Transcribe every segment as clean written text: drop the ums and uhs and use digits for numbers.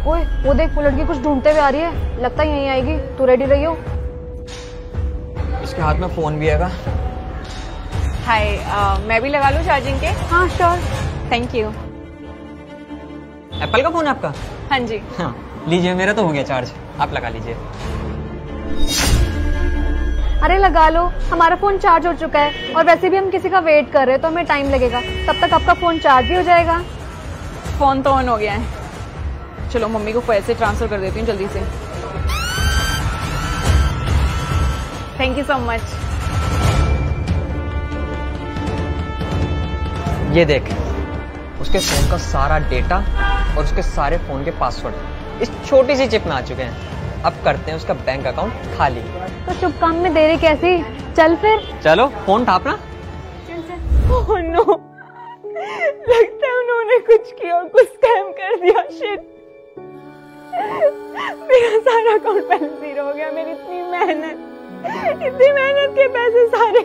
ओए वो देख, वो लड़की कुछ ढूंढते हुए आ रही है, लगता है यहीं आएगी। तू रेडी रही हो? इसके हाथ में फोन भी है। हाय, मैं भी लगा लूं चार्जिंग के? हाँ श्योर। Thank you. एप्पल का फोन है आपका? हाँ जी। हाँ लीजिए, मेरा तो हो गया चार्ज, आप लगा लीजिए। अरे लगा लो, हमारा फोन चार्ज हो चुका है और वैसे भी हम किसी का वेट कर रहे हैं तो हमें टाइम लगेगा, तब तक आपका फोन चार्ज भी हो जाएगा। फोन तो ऑन हो गया है। चलो मम्मी को पैसे ट्रांसफर कर देती हूँ जल्दी से। Thank you so much. ये देख, उसके फोन का सारा डेटा और उसके सारे फोन के पासवर्ड इस छोटी सी चिप में आ चुके हैं। अब करते हैं उसका बैंक अकाउंट खाली। तो शुभ काम में देरी कैसी? चल फिर। चलो फोन ठापना। ओह नो, लगता है उन्होंने कुछ किया और कुछ स्कैम कर दिया। शिट, मेरा सारा अकाउंट बैलेंस जीरो हो गया। मेरी इतनी मेहनत के पैसे सारे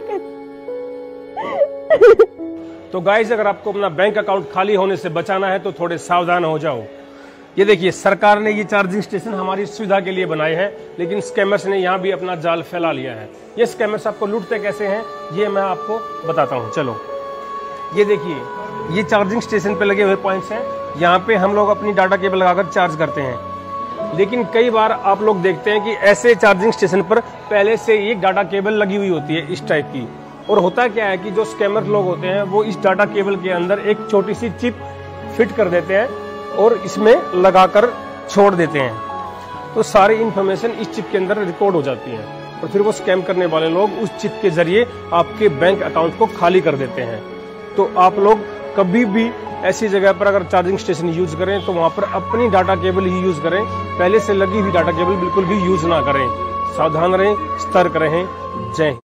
तो गाइस, अगर आपको अपना बैंक अकाउंट खाली होने से बचाना है तो थोड़े सावधान हो जाओ। ये देखिए, सरकार ने ये चार्जिंग स्टेशन हमारी सुविधा के लिए बनाए हैं, लेकिन स्कैमर्स ने यहाँ भी अपना जाल फैला लिया है। ये स्कैमर्स आपको लूटते कैसे हैं ये मैं आपको बताता हूँ। चलो ये देखिए, ये चार्जिंग स्टेशन पे लगे हुए पॉइंट्स हैं। यहाँ पे हम लोग अपनी डाटा केबल लगाकर चार्ज करते हैं, लेकिन कई बार आप लोग देखते हैं कि ऐसे चार्जिंग स्टेशन पर पहले से एक डाटा केबल लगी हुई होती है इस टाइप की। और होता क्या है कि जो स्कैमर लोग होते हैं वो इस डाटा केबल के अंदर एक छोटी सी चिप फिट कर देते हैं और इसमें लगाकर छोड़ देते हैं, तो सारी इंफॉर्मेशन इस चिप के अंदर रिकॉर्ड हो जाती है और फिर वो स्कैम करने वाले लोग उस चिप के जरिए आपके बैंक अकाउंट को खाली कर देते हैं। तो आप लोग कभी भी ऐसी जगह पर अगर चार्जिंग स्टेशन यूज करें तो वहां पर अपनी डाटा केबल ही यूज करें, पहले से लगी हुई डाटा केबल बिल्कुल भी यूज ना करें। सावधान रहें, सतर्क रहें। जय हिंद।